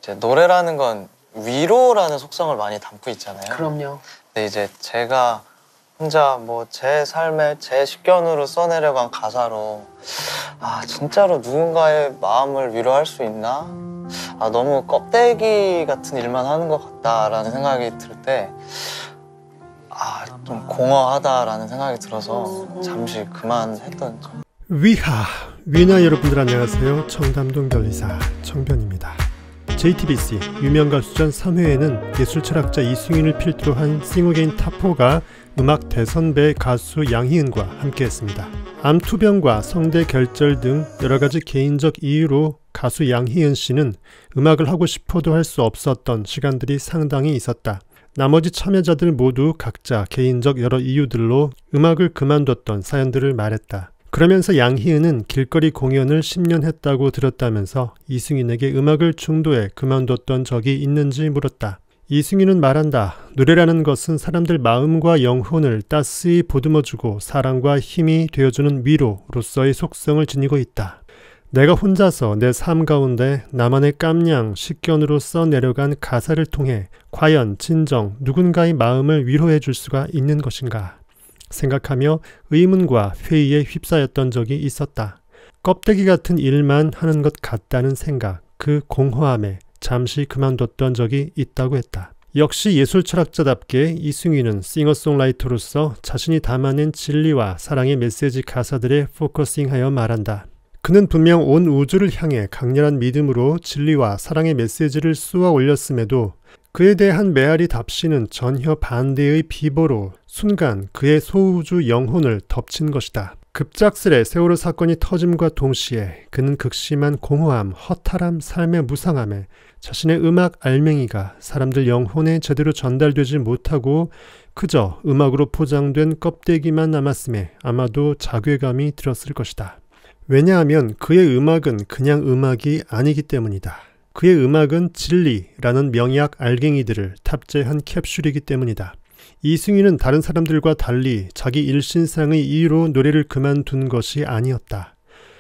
이제 노래라는 건 위로라는 속성을 많이 담고 있잖아요. 그럼요. 근데 이제 제가 혼자 뭐 제 삶에 제 식견으로 써내려간 가사로 진짜로 누군가의 마음을 위로할 수 있나? 너무 껍데기 같은 일만 하는 것 같다라는 생각이 들 때 좀 공허하다라는 생각이 들어서 잠시 그만했던 점. 위나 여러분들 안녕하세요. 청담동 변리사 청변입니다. JTBC 유명 가수전 3회에는 예술철학자 이승윤을 필두로 한 싱어게인 탑4가 음악 대선배 가수 양희은과 함께했습니다. 암투병과 성대 결절 등 여러가지 개인적 이유로 가수 양희은 씨는 음악을 하고 싶어도 할 수 없었던 시간들이 상당히 있었다. 나머지 참여자들 모두 각자 개인적 여러 이유들로 음악을 그만뒀던 사연들을 말했다. 그러면서 양희은은 길거리 공연을 10년 했다고 들었다면서 이승윤에게 음악을 중도에 그만뒀던 적이 있는지 물었다. 이승윤은 말한다. 노래라는 것은 사람들 마음과 영혼을 따스히 보듬어주고 사랑과 힘이 되어주는 위로로서의 속성을 지니고 있다. 내가 혼자서 내 삶 가운데 나만의 깜냥, 식견으로 써내려간 가사를 통해 과연 진정 누군가의 마음을 위로해 줄 수가 있는 것인가 생각하며 의문과 회의에 휩싸였던 적이 있었다. 껍데기 같은 일만 하는 것 같다는 생각, 그 공허함에 잠시 그만뒀던 적이 있다고 했다. 역시 예술철학자답게 이승윤은 싱어송라이터로서 자신이 담아낸 진리와 사랑의 메시지 가사들에 포커싱하여 말한다. 그는 분명 온 우주를 향해 강렬한 믿음으로 진리와 사랑의 메시지를 쏘아 올렸음에도 그에 대한 메아리 답시는 전혀 반대의 비보로 순간 그의 소우주 영혼을 덮친 것이다. 급작스레 세월호 사건이 터짐과 동시에 그는 극심한 공허함, 허탈함, 삶의 무상함에 자신의 음악 알맹이가 사람들 영혼에 제대로 전달되지 못하고 그저 음악으로 포장된 껍데기만 남았음에 아마도 자괴감이 들었을 것이다. 왜냐하면 그의 음악은 그냥 음악이 아니기 때문이다. 그의 음악은 진리라는 명약 알갱이들을 탑재한 캡슐이기 때문이다. 이승윤은 다른 사람들과 달리 자기 일신상의 이유로 노래를 그만둔 것이 아니었다.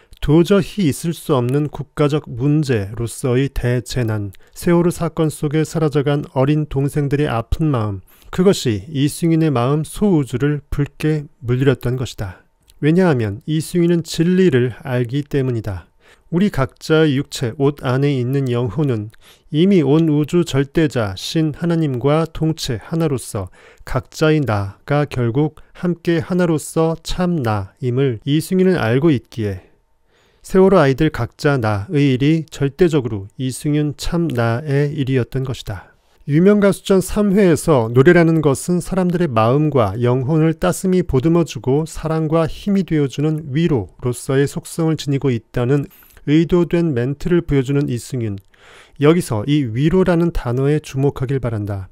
도저히 있을 수 없는 국가적 문제로서의 대재난, 세월호 사건 속에 사라져간 어린 동생들의 아픈 마음, 그것이 이승윤의 마음 소우주를 붉게 물들였던 것이다. 왜냐하면 이승윤은 진리를 알기 때문이다. 우리 각자의 육체, 옷 안에 있는 영혼은 이미 온 우주 절대자 신 하나님과 동체 하나로서 각자의 나가 결국 함께 하나로서 참 나임을 이승윤은 알고 있기에 세월호 아이들 각자 나의 일이 절대적으로 이승윤 참 나의 일이었던 것이다. 유명 가수전 3회에서 노래라는 것은 사람들의 마음과 영혼을 따스히 보듬어주고 사랑과 힘이 되어주는 위로로서의 속성을 지니고 있다는 의도된 멘트를 보여주는 이승윤. 여기서 이 위로라는 단어에 주목하길 바란다.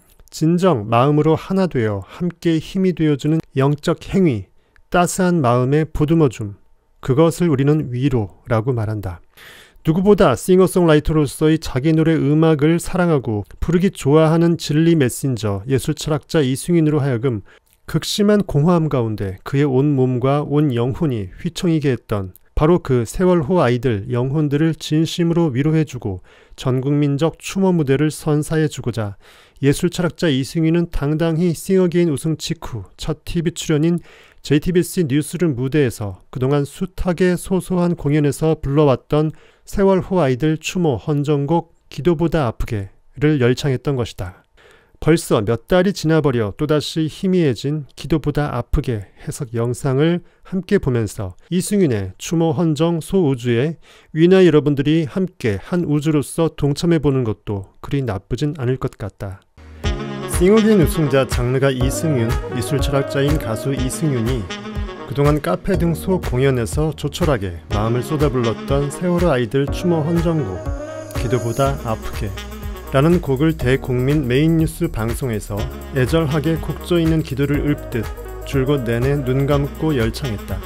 진정 마음으로 하나 되어 함께 힘이 되어주는 영적 행위, 따스한 마음에 보듬어줌. 그것을 우리는 위로라고 말한다. 누구보다 싱어송라이터로서의 자기 노래 음악을 사랑하고 부르기 좋아하는 진리 메신저 예술철학자 이승윤으로 하여금 극심한 공허함 가운데 그의 온 몸과 온 영혼이 휘청이게 했던 바로 그 세월호 아이들 영혼들을 진심으로 위로해주고 전국민적 추모 무대를 선사해주고자 예술철학자 이승윤은 당당히 싱어게인 우승 직후 첫 TV 출연인 JTBC 뉴스룸 무대에서 그동안 숱하게 소소한 공연에서 불러왔던 세월호 아이들 추모 헌정곡 기도보다 아프게를 열창했던 것이다. 벌써 몇 달이 지나버려 또다시 희미해진 기도보다 아프게 해석 영상을 함께 보면서 이승윤의 추모 헌정 소우주에 위나 여러분들이 함께 한 우주로서 동참해보는 것도 그리 나쁘진 않을 것 같다. 싱어게인 우승자 장르가 이승윤, 예술철학자인 가수 이승윤이 그동안 카페 등 소공연에서 조촐하게 마음을 쏟아불렀던 세월호 아이들 추모 헌정곡 기도보다 아프게 라는 곡을 대국민 메인 뉴스 방송에서 애절하게 곡조 있는 기도를 읊듯 줄곧 내내 눈 감고 열창했다.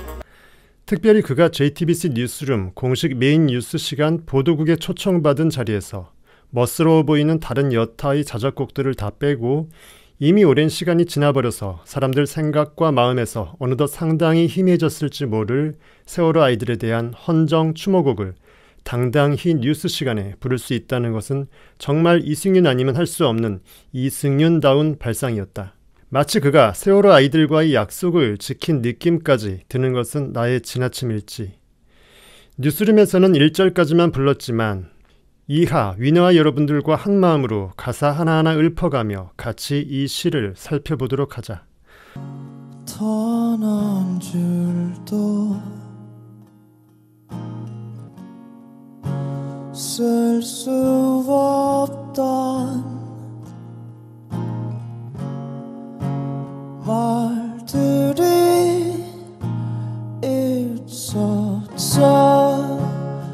특별히 그가 JTBC 뉴스룸 공식 메인 뉴스 시간 보도국에 초청받은 자리에서 멋스러워 보이는 다른 여타의 자작곡들을 다 빼고 이미 오랜 시간이 지나버려서 사람들 생각과 마음에서 어느덧 상당히 희미해졌을지 모를 세월호 아이들에 대한 헌정 추모곡을 당당히 뉴스 시간에 부를 수 있다는 것은 정말 이승윤 아니면 할 수 없는 이승윤다운 발상이었다. 마치 그가 세월호 아이들과의 약속을 지킨 느낌까지 드는 것은 나의 지나침일지. 뉴스룸에서는 1절까지만 불렀지만 이하 위너와 여러분들과 한마음으로 가사 하나하나 읊어가며 같이 이 시를 살펴보도록 하자. 단 한 줄도 쓸 수 없던 말들이 있었어.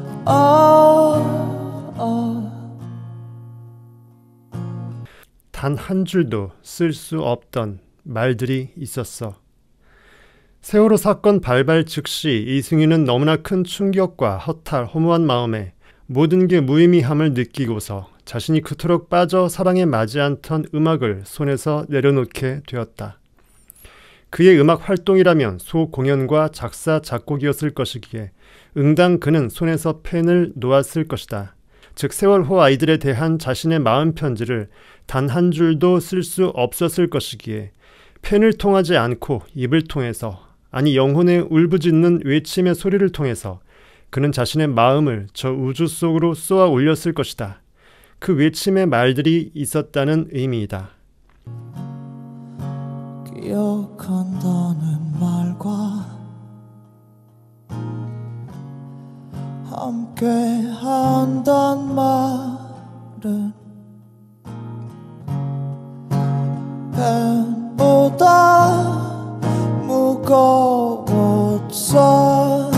단 한 줄도 쓸 수 없던 말들이 있었어. 세월호 사건 발발 즉시 이승윤은 너무나 큰 충격과 허탈, 허무한 마음에 모든 게 무의미함을 느끼고서 자신이 그토록 빠져 사랑에 맞지 않던 음악을 손에서 내려놓게 되었다. 그의 음악 활동이라면 소공연과 작사, 작곡이었을 것이기에 응당 그는 손에서 펜을 놓았을 것이다. 즉 세월호 아이들에 대한 자신의 마음 편지를 단 한 줄도 쓸 수 없었을 것이기에 펜을 통하지 않고 입을 통해서, 아니 영혼의 울부짖는 외침의 소리를 통해서 그는 자신의 마음을 저 우주 속으로 쏘아 올렸을 것이다. 그 외침의 말들이 있었다는 의미이다. 기억한다는 말과 함께 한단 말은 펜보다 무거웠어.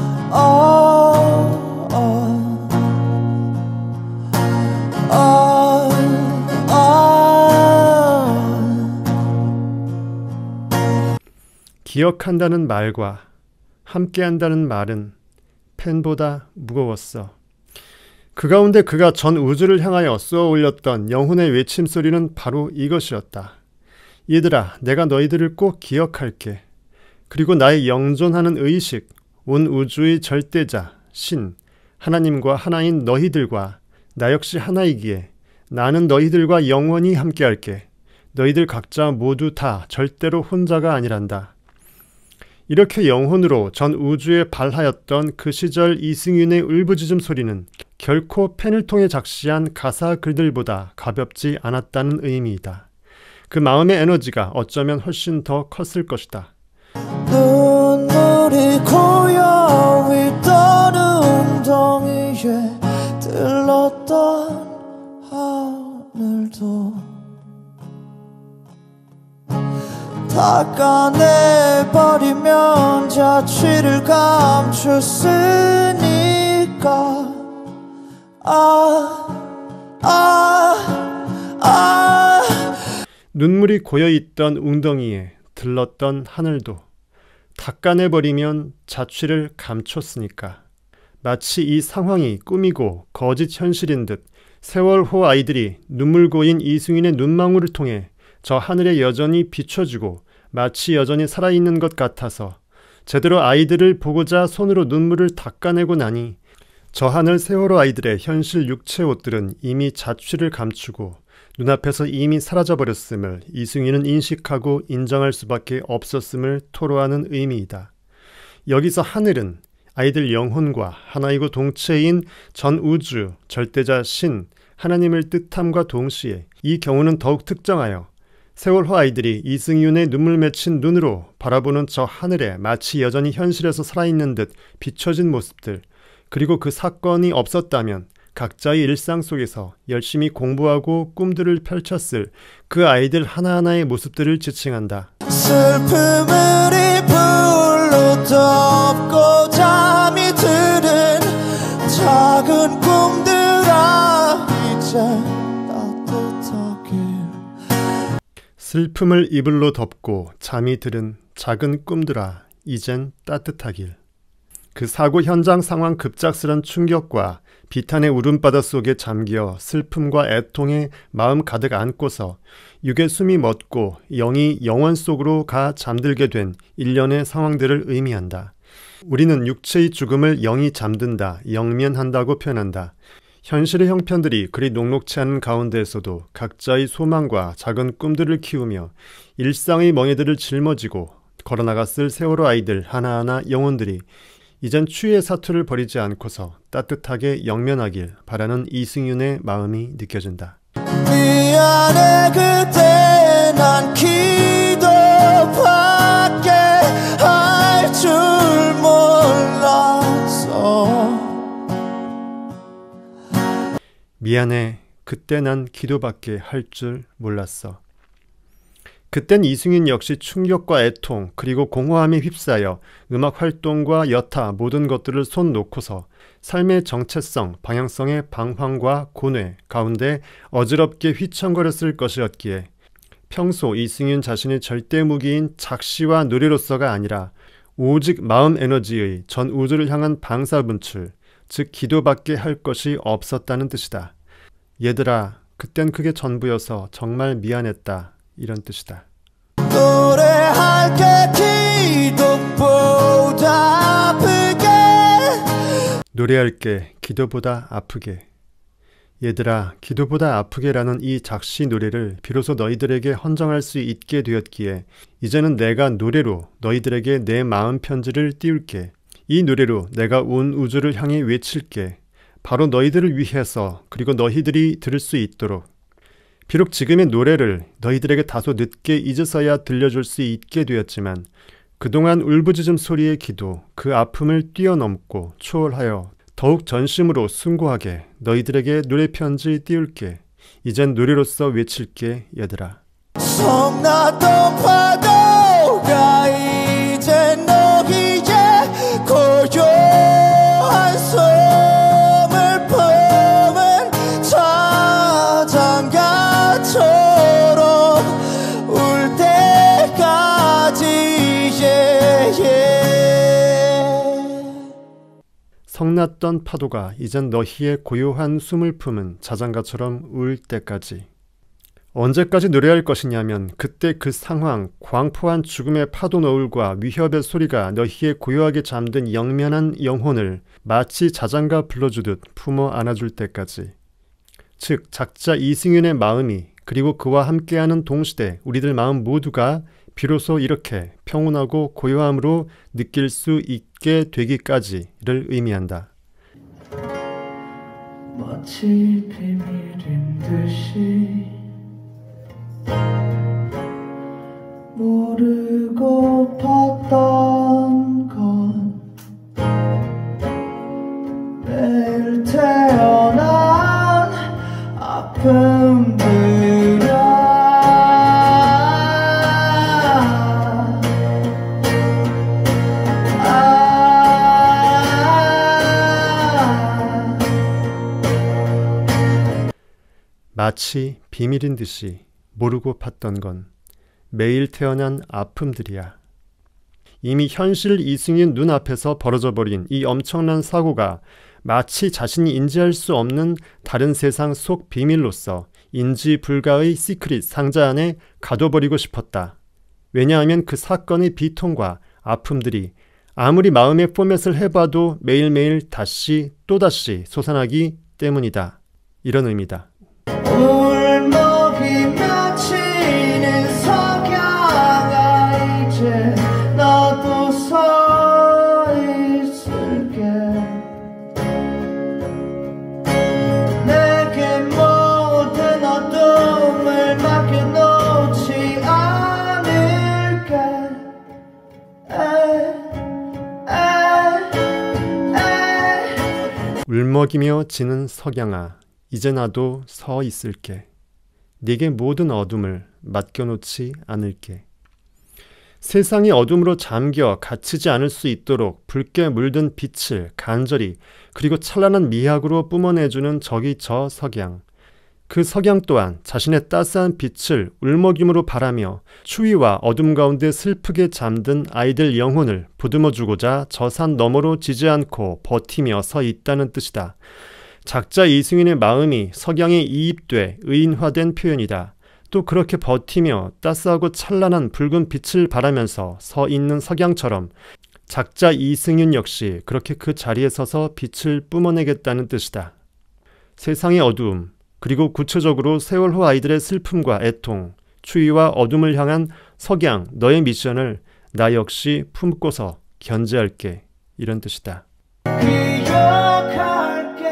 기억한다는 말과 함께한다는 말은 펜보다 무거웠어. 그 가운데 그가 전 우주를 향하여 쏘아 올렸던 영혼의 외침소리는 바로 이것이었다. 얘들아, 내가 너희들을 꼭 기억할게. 그리고 나의 영존하는 의식, 온 우주의 절대자, 신, 하나님과 하나인 너희들과 나 역시 하나이기에 나는 너희들과 영원히 함께할게. 너희들 각자 모두 다 절대로 혼자가 아니란다. 이렇게 영혼으로 전 우주에 발하였던 그 시절 이승윤의 울부짖음 소리는 결코 펜을 통해 작시한 가사 글들보다 가볍지 않았다는 의미이다. 그 마음의 에너지가 어쩌면 훨씬 더 컸을 것이다. 눈물이 고여 있던 웅덩이에 들렀던 하늘도 닦아내버리면 자취를 감췄으니까 눈물이 고여있던 웅덩이에 들렀던 하늘도 닦아내버리면 자취를 감췄으니까. 마치 이 상황이 꿈이고 거짓 현실인 듯 세월호 아이들이 눈물 고인 이승윤의 눈망울을 통해 저 하늘에 여전히 비춰주고 마치 여전히 살아있는 것 같아서 제대로 아이들을 보고자 손으로 눈물을 닦아내고 나니 저 하늘 세월호 아이들의 현실 육체 옷들은 이미 자취를 감추고 눈앞에서 이미 사라져버렸음을 이승윤은 인식하고 인정할 수밖에 없었음을 토로하는 의미이다. 여기서 하늘은 아이들 영혼과 하나이고 동체인 전 우주, 절대자 신, 하나님을 뜻함과 동시에 이 경우는 더욱 특정하여 세월호 아이들이 이승윤의 눈물 맺힌 눈으로 바라보는 저 하늘에 마치 여전히 현실에서 살아있는 듯 비춰진 모습들, 그리고 그 사건이 없었다면 각자의 일상 속에서 열심히 공부하고 꿈들을 펼쳤을 그 아이들 하나하나의 모습들을 지칭한다. 슬픔을 이불로 덮고 잠이 드는 작은 꿈들아 이제 따뜻하길. 슬픔을 이불로 덮고 잠이 들은 작은 꿈들아 이젠 따뜻하길. 그 사고 현장 상황 급작스런 충격과 비탄의 울음바다 속에 잠겨 슬픔과 애통에 마음 가득 안고서 육의 숨이 멎고 영이 영원 속으로 가 잠들게 된 일련의 상황들을 의미한다. 우리는 육체의 죽음을 영이 잠든다, 영면한다고 표현한다. 현실의 형편들이 그리 녹록치 않은 가운데에서도 각자의 소망과 작은 꿈들을 키우며 일상의 멍에들을 짊어지고 걸어나갔을 세월호 아이들 하나하나 영혼들이 이젠 추위의 사투를 버리지 않고서 따뜻하게 영면하길 바라는 이승윤의 마음이 느껴진다. 미안해 그때 난 기도밖에 할 줄 몰랐어. 미안해 그때 난 기도밖에 할 줄 몰랐어. 그땐 이승윤 역시 충격과 애통 그리고 공허함에 휩싸여 음악 활동과 여타 모든 것들을 손 놓고서 삶의 정체성, 방향성의 방황과 고뇌 가운데 어지럽게 휘청거렸을 것이었기에 평소 이승윤 자신의 절대 무기인 작시와 노래로서가 아니라 오직 마음 에너지의 전 우주를 향한 방사분출, 즉 기도밖에 할 것이 없었다는 뜻이다. 얘들아, 그땐 그게 전부여서 정말 미안했다. 이런 뜻이다. 노래할게 기도보다 아프게. 노래할게 기도보다 아프게. 얘들아, 기도보다 아프게라는 이 작시 노래를 비로소 너희들에게 헌정할 수 있게 되었기에 이제는 내가 노래로 너희들에게 내 마음 편지를 띄울게. 이 노래로 내가 온 우주를 향해 외칠게. 바로 너희들을 위해서, 그리고 너희들이 들을 수 있도록. 비록 지금의 노래를 너희들에게 다소 늦게 이제서야 들려줄 수 있게 되었지만 그동안 울부짖음 소리의 기도, 그 아픔을 뛰어넘고 초월하여 더욱 전심으로 숭고하게 너희들에게 노래 편지 띄울게. 이젠 노래로서 외칠게 얘들아. 성났던 파도가 이제 너희의 고요한 숨을 품은 자장가처럼 울 때까지 성났던 파도가 이젠 너희의 고요한 숨을 품은 자장가처럼 울 때까지. 언제까지 노래할 것이냐면 그때 그 상황, 광포한 죽음의 파도 너울과 위협의 소리가 너희의 고요하게 잠든 영면한 영혼을 마치 자장가 불러주듯 품어 안아줄 때까지. 즉 작자 이승윤의 마음이 그리고 그와 함께하는 동시대 우리들 마음 모두가 비로소 이렇게 평온하고 고요함으로 느낄 수 있게 되기까지를 의미한다. 마치 비밀인 듯이 모르고 봤던 건 매일 태어난 아픔들이야. 마치 비밀인 듯이 모르고 팠던 건 매일 태어난 아픔들이야. 이미 현실 이승윤 눈앞에서 벌어져 버린 이 엄청난 사고가 마치 자신이 인지할 수 없는 다른 세상 속 비밀로서 인지 불가의 시크릿 상자 안에 가둬버리고 싶었다. 왜냐하면 그 사건의 비통과 아픔들이 아무리 마음의 포맷을 해봐도 매일매일 다시 또다시 솟아나기 때문이다. 이런 의미다. 울먹이며 치는 석양아 이제 나도 서 있을게. 내게 모든 어둠을 맡겨놓지 않을게. 울먹이며 지는 석양아 이제 나도 서 있을게. 네게 모든 어둠을 맡겨놓지 않을게. 세상이 어둠으로 잠겨 갇히지 않을 수 있도록 붉게 물든 빛을 간절히 그리고 찬란한 미학으로 뿜어내주는 저기 저 석양. 그 석양 또한 자신의 따스한 빛을 울먹임으로 바라며 추위와 어둠 가운데 슬프게 잠든 아이들 영혼을 보듬어주고자 저 산 너머로 지지 않고 버티며 서 있다는 뜻이다. 작자 이승윤의 마음이 석양에 이입돼 의인화된 표현이다. 또 그렇게 버티며 따스하고 찬란한 붉은 빛을 바라면서 서 있는 석양처럼 작자 이승윤 역시 그렇게 그 자리에 서서 빛을 뿜어내겠다는 뜻이다. 세상의 어두움, 그리고 구체적으로 세월호 아이들의 슬픔과 애통, 추위와 어둠을 향한 석양, 너의 미션을 나 역시 품고서 견제할게. 이런 뜻이다. 기억할게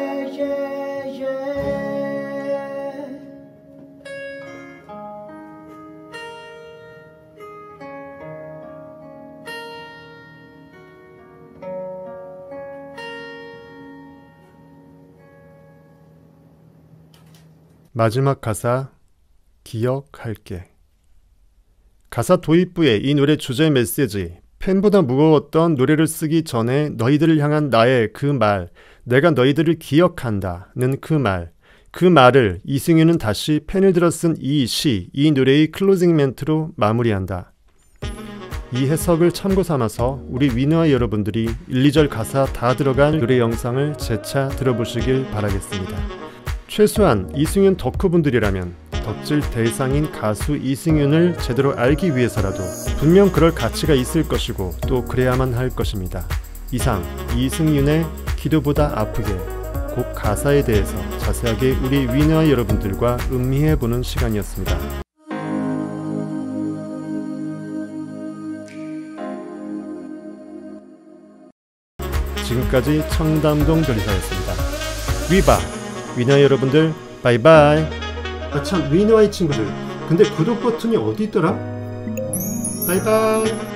마지막 가사, 기억할게. 가사 도입부에 이 노래 주제 메시지, 펜보다 무거웠던 노래를 쓰기 전에 너희들을 향한 나의 그 말, 내가 너희들을 기억한다는 그 말을 이승윤은 다시 펜을 들어 쓴 이 시, 이 노래의 클로징 멘트로 마무리한다. 이 해석을 참고 삼아서 우리 위너와 여러분들이 1, 2절 가사 다 들어간 노래 영상을 재차 들어보시길 바라겠습니다. 최소한 이승윤 덕후분들이라면 덕질 대상인 가수 이승윤을 제대로 알기 위해서라도 분명 그럴 가치가 있을 것이고 또 그래야만 할 것입니다. 이상 이승윤의 기도보다 아프게 곡 가사에 대해서 자세하게 우리 위너와 여러분들과 음미해보는 시간이었습니다. 지금까지 청담동 별이사였습니다. 위바! 위너 여러분들 바이바이. 아참 위너와의 친구들, 근데 구독 버튼이 어디 있더라? 바이바이.